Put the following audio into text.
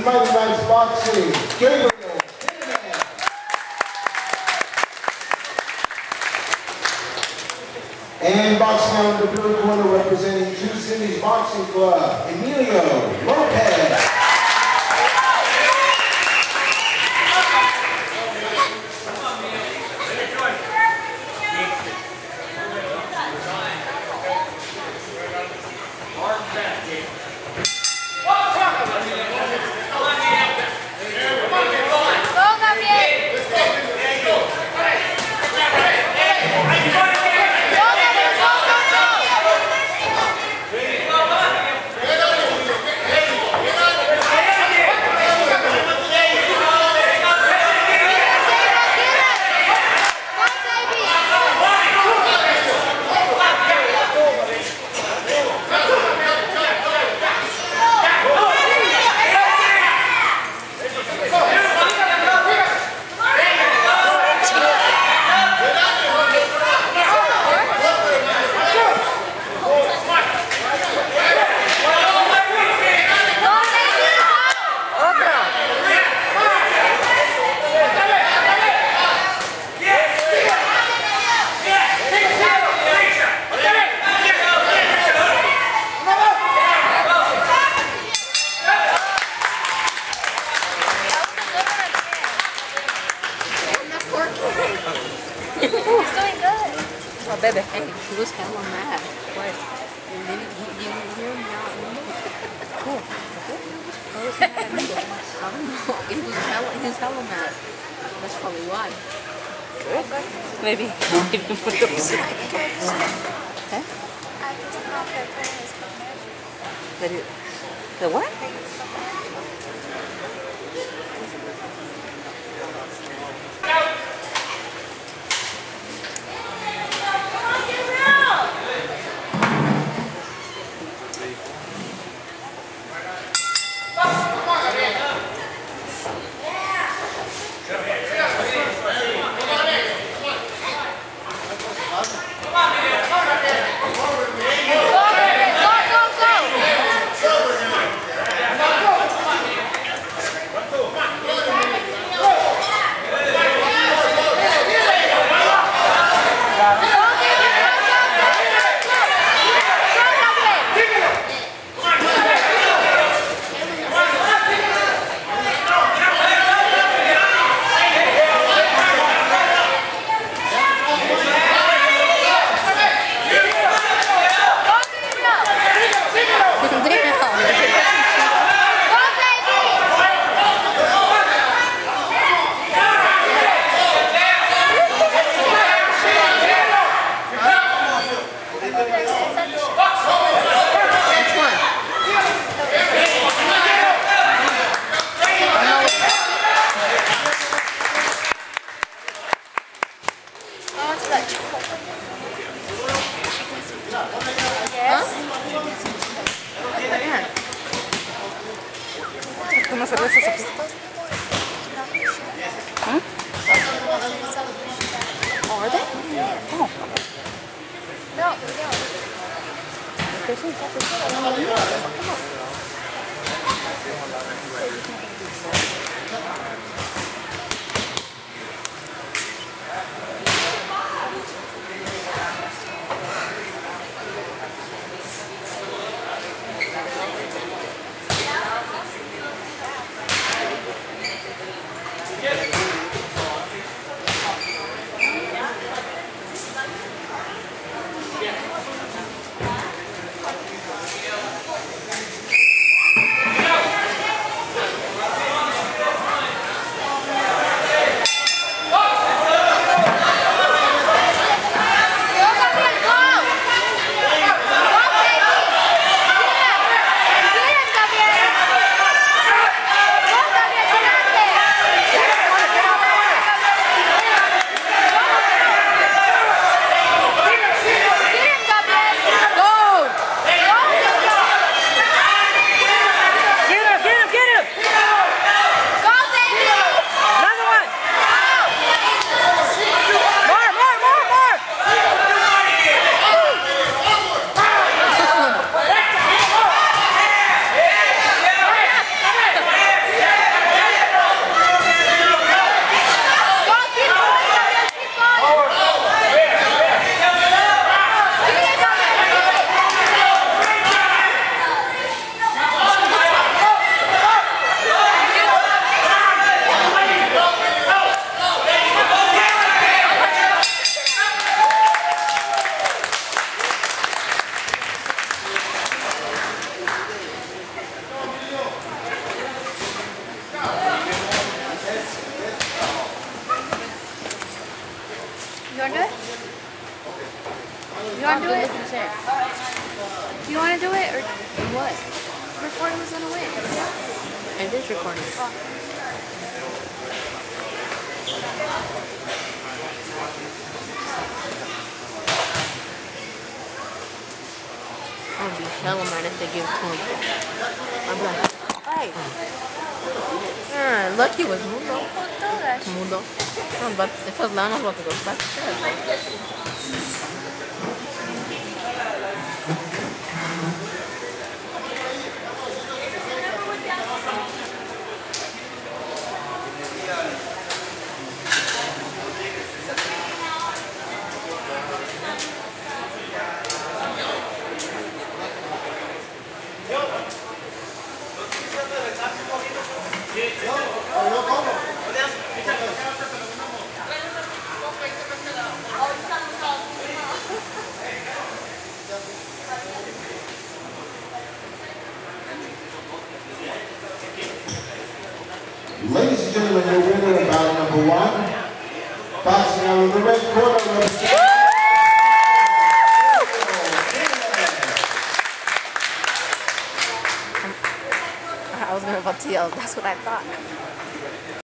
Mighty Knights Boxing, Gabriel Jimenez. And boxing out in the blue corner representing Two Cities Boxing Club, Emilio Lopez. Oh, baby, hey, he was hella mad. What? And then you hear him now. Cool. Why was he mad at me? I don't know. He was hella mad. That's probably why. Maybe. Huh? The what? Una cerveza huh? Oh, are they? Oh. No, want to do it? Look at Do you want to do it or what? recording was gonna win? And this recording. Oh. I'm gonna be hella mad if they give it to him. I'm like, hey. Lucky was Mundo. Mundo. But if I was Lana, I was about to go back to Ladies and gentlemen, the winner of bout number 1, boxing out of the red corner, representing I was going to about to yell. That's what I thought.